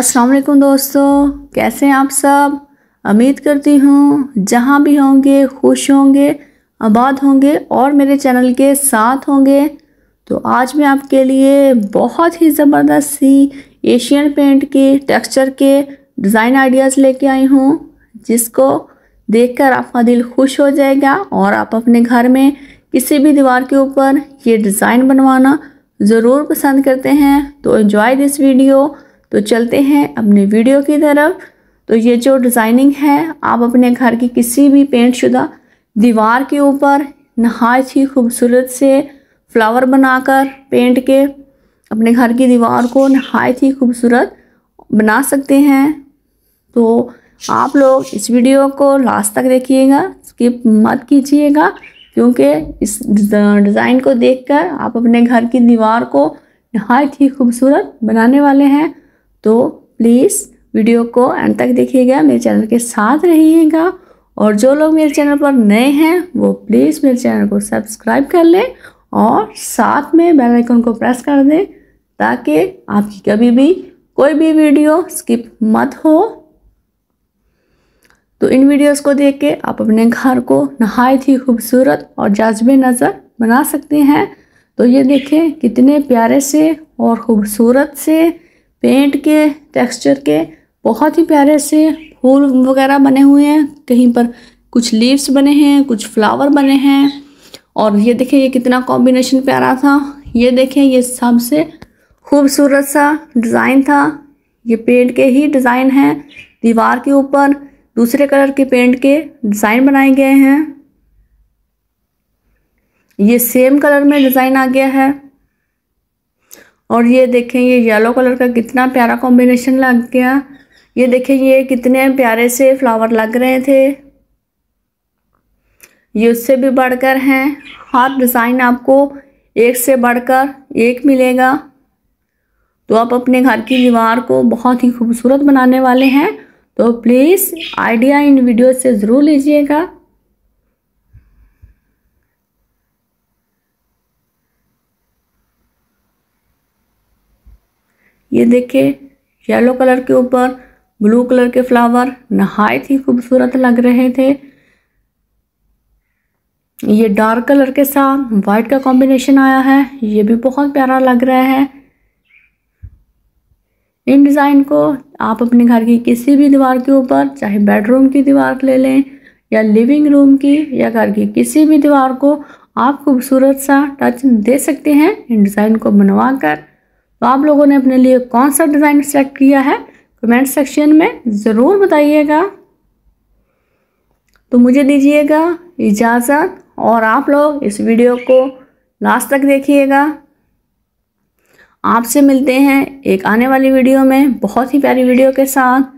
अस्सलाम वालेकुम दोस्तों, कैसे हैं आप सब। उम्मीद करती हूँ जहाँ भी होंगे खुश होंगे, आबाद होंगे और मेरे चैनल के साथ होंगे। तो आज मैं आपके लिए बहुत ही ज़बरदस्त सी एशियन पेंट के टेक्सचर के डिज़ाइन आइडियाज़ लेके आई हूँ, जिसको देखकर आपका दिल खुश हो जाएगा और आप अपने घर में किसी भी दीवार के ऊपर ये डिज़ाइन बनवाना ज़रूर पसंद करते हैं। तो एंजॉय दिस वीडियो। तो चलते हैं अपने वीडियो की तरफ। तो ये जो डिज़ाइनिंग है, आप अपने घर की किसी भी पेंट शुदा दीवार के ऊपर नहायत ही खूबसूरत से फ्लावर बनाकर पेंट के अपने घर की दीवार को नहायत ही खूबसूरत बना सकते हैं। तो आप लोग इस वीडियो को लास्ट तक देखिएगा, स्किप मत कीजिएगा, क्योंकि इस डिज़ाइन को देखकर आप अपने घर की दीवार को नहायत ही खूबसूरत बनाने वाले हैं। तो प्लीज़ वीडियो को एंड तक देखिएगा, मेरे चैनल के साथ रहिएगा। और जो लोग मेरे चैनल पर नए हैं वो प्लीज़ मेरे चैनल को सब्सक्राइब कर लें और साथ में बेल आइकन को प्रेस कर दें, ताकि आपकी कभी भी कोई भी वीडियो स्किप मत हो। तो इन वीडियोस को देख के आप अपने घर को नहायत ही खूबसूरत और जाज़बे नज़र बना सकते हैं। तो ये देखें कितने प्यारे से और ख़ूबसूरत से पेंट के टेक्सचर के बहुत ही प्यारे से फूल वगैरह बने हुए हैं। कहीं पर कुछ लीव्स बने हैं, कुछ फ्लावर बने हैं। और ये देखें ये कितना कॉम्बिनेशन प्यारा था। ये देखें ये सबसे खूबसूरत सा डिज़ाइन था। ये पेंट के ही डिज़ाइन हैं, दीवार के ऊपर दूसरे कलर के पेंट के डिज़ाइन बनाए गए हैं। ये सेम कलर में डिज़ाइन आ गया है। और ये देखें ये येलो कलर का कितना प्यारा कॉम्बिनेशन लग गया। ये देखें ये कितने प्यारे से फ्लावर लग रहे थे। ये उससे भी बढ़कर हैं। हर डिज़ाइन आपको एक से बढ़कर एक मिलेगा। तो आप अपने घर की दीवार को बहुत ही खूबसूरत बनाने वाले हैं। तो प्लीज़ आइडिया इन वीडियो से ज़रूर लीजिएगा। ये देखिए येलो कलर के ऊपर ब्लू कलर के फ्लावर नहायत ही खूबसूरत लग रहे थे। ये डार्क कलर के साथ वाइट का कॉम्बिनेशन आया है, ये भी बहुत प्यारा लग रहा है। इन डिज़ाइन को आप अपने घर की किसी भी दीवार के ऊपर, चाहे बेडरूम की दीवार ले लें या लिविंग रूम की या घर की किसी भी दीवार को आप खूबसूरत सा टच दे सकते हैं इन डिज़ाइन को बनवा कर। तो आप लोगों ने अपने लिए कौन सा डिज़ाइन सेलेक्ट किया है कमेंट सेक्शन में ज़रूर बताइएगा। तो मुझे दीजिएगा इजाज़त और आप लोग इस वीडियो को लास्ट तक देखिएगा। आपसे मिलते हैं एक आने वाली वीडियो में बहुत ही प्यारी वीडियो के साथ।